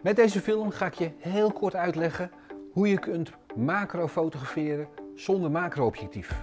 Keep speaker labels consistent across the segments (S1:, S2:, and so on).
S1: Met deze film ga ik je heel kort uitleggen hoe je kunt macro fotograferen zonder macro-objectief.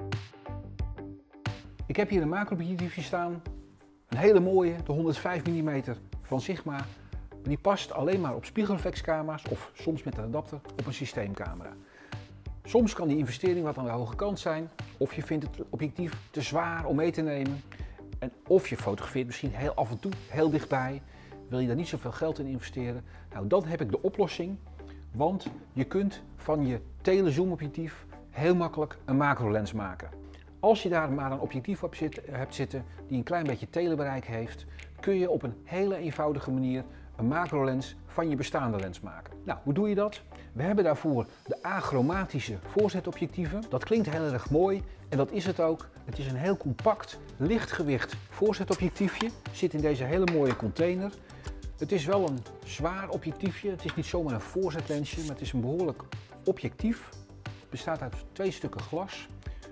S1: Ik heb hier een macro-objectiefje staan, een hele mooie, de 105 mm van Sigma. Die past alleen maar op spiegelreflexcamera's of soms met een adapter op een systeemcamera. Soms kan die investering wat aan de hoge kant zijn, of je vindt het objectief te zwaar om mee te nemen. Of je fotografeert misschien heel af en toe heel dichtbij. Wil je daar niet zoveel geld in investeren? Nou, dan heb ik de oplossing. Want je kunt van je telezoom objectief heel makkelijk een macrolens maken. Als je daar maar een objectief op hebt zitten die een klein beetje telebereik heeft, kun je op een hele eenvoudige manier een macrolens van je bestaande lens maken. Nou, hoe doe je dat? We hebben daarvoor de achromatische voorzetobjectieven. Dat klinkt heel erg mooi en dat is het ook. Het is een heel compact, lichtgewicht voorzetobjectiefje. Zit in deze hele mooie container. Het is wel een zwaar objectiefje. Het is niet zomaar een voorzetlensje, maar het is een behoorlijk objectief. Het bestaat uit 2 stukken glas.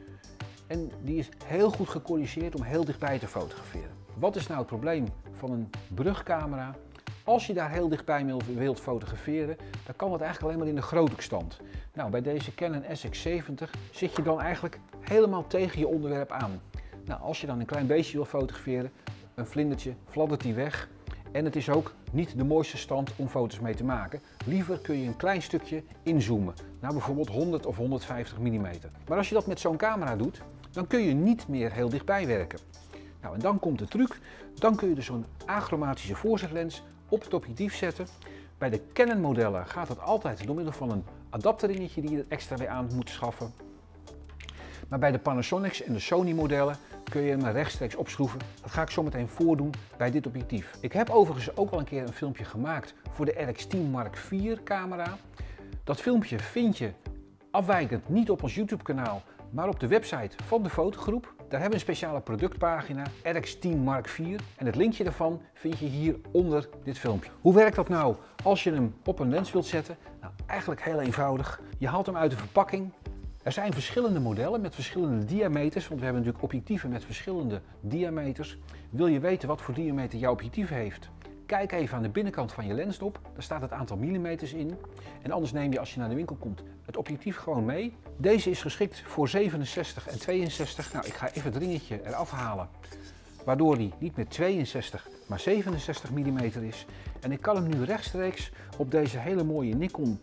S1: En die is heel goed gecorrigeerd om heel dichtbij te fotograferen. Wat is nou het probleem van een brugcamera? Als je daar heel dichtbij wilt fotograferen, dan kan dat eigenlijk alleen maar in de groothoekstand. Nou, bij deze Canon SX70 zit je dan eigenlijk helemaal tegen je onderwerp aan. Nou, als je dan een klein beestje wil fotograferen, een vlindertje, fladdert die weg. En het is ook niet de mooiste stand om foto's mee te maken. Liever kun je een klein stukje inzoomen, naar bijvoorbeeld 100 of 150 mm. Maar als je dat met zo'n camera doet, dan kun je niet meer heel dichtbij werken. Nou, en dan komt de truc. Dan kun je dus zo'n achromatische voorzetlens op het objectief zetten. Bij de Canon modellen gaat dat altijd door middel van een adapterringetje die je er extra weer aan moet schaffen. Maar bij de Panasonics en de Sony modellen kun je hem rechtstreeks opschroeven. Dat ga ik zo meteen voordoen bij dit objectief. Ik heb overigens ook al een keer een filmpje gemaakt voor de RX10 Mark IV camera. Dat filmpje vind je afwijkend niet op ons YouTube kanaal, maar op de website van de fotogroep. Daar hebben we een speciale productpagina, RX10 Mark IV. En het linkje daarvan vind je hier onder dit filmpje. Hoe werkt dat nou als je hem op een lens wilt zetten? Nou, eigenlijk heel eenvoudig. Je haalt hem uit de verpakking. Er zijn verschillende modellen met verschillende diameters, want we hebben natuurlijk objectieven met verschillende diameters. Wil je weten wat voor diameter jouw objectief heeft? Kijk even aan de binnenkant van je lensdop, daar staat het aantal millimeters in. En anders neem je als je naar de winkel komt het objectief gewoon mee. Deze is geschikt voor 67 en 62. Nou, ik ga even het ringetje eraf halen, waardoor die niet meer 62 maar 67 mm is. En ik kan hem nu rechtstreeks op deze hele mooie Nikon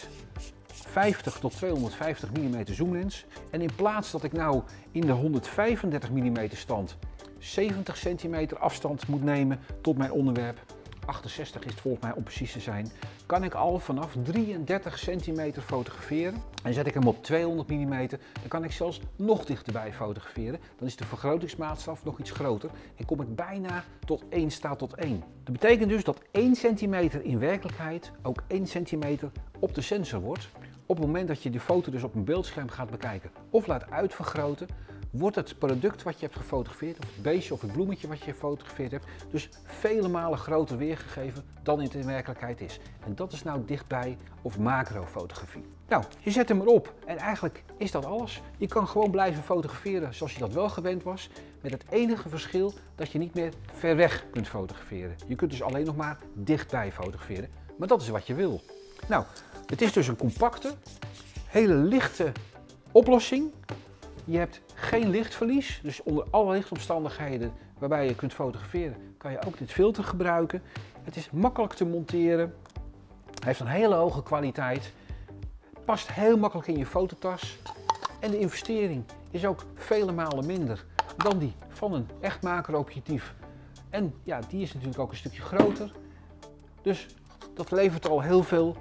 S1: Z50 tot 250 mm zoomlens. En in plaats dat ik nou in de 135 mm stand 70 centimeter afstand moet nemen tot mijn onderwerp, 68 is het volgens mij om precies te zijn, kan ik al vanaf 33 centimeter fotograferen. En zet ik hem op 200 mm, dan kan ik zelfs nog dichterbij fotograferen. Dan is de vergrotingsmaatstaf nog iets groter en kom ik bijna tot 1 staat tot 1. Dat betekent dus dat 1 centimeter in werkelijkheid ook 1 centimeter op de sensor wordt. Op het moment dat je de foto dus op een beeldscherm gaat bekijken of laat uitvergroten, wordt het product wat je hebt gefotografeerd, of het beestje of het bloemetje wat je gefotografeerd hebt, dus vele malen groter weergegeven dan het in werkelijkheid is. En dat is nou dichtbij of macrofotografie. Nou, je zet hem erop en eigenlijk is dat alles. Je kan gewoon blijven fotograferen zoals je dat wel gewend was, met het enige verschil dat je niet meer ver weg kunt fotograferen. Je kunt dus alleen nog maar dichtbij fotograferen, maar dat is wat je wil. Nou, het is dus een compacte, hele lichte oplossing. Je hebt geen lichtverlies, dus onder alle lichtomstandigheden waarbij je kunt fotograferen kan je ook dit filter gebruiken. Het is makkelijk te monteren, hij heeft een hele hoge kwaliteit, past heel makkelijk in je fototas en de investering is ook vele malen minder dan die van een echt macro-objectief. En ja, die is natuurlijk ook een stukje groter, dus dat levert al heel veel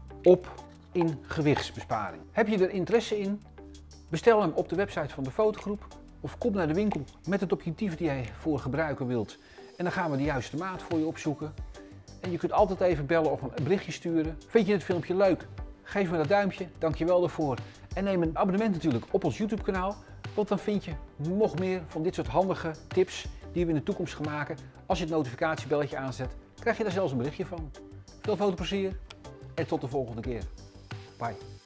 S1: op in gewichtsbesparing. Heb je er interesse in? Bestel hem op de website van de fotogroep of kom naar de winkel met het objectief die jij voor gebruiken wilt. En dan gaan we de juiste maat voor je opzoeken. En je kunt altijd even bellen of een berichtje sturen. Vind je het filmpje leuk? Geef me dat duimpje, dankjewel daarvoor. En neem een abonnement natuurlijk op ons YouTube kanaal, want dan vind je nog meer van dit soort handige tips die we in de toekomst gaan maken. Als je het notificatiebelletje aanzet, krijg je daar zelfs een berichtje van. Veel fotoplezier en tot de volgende keer. Bye.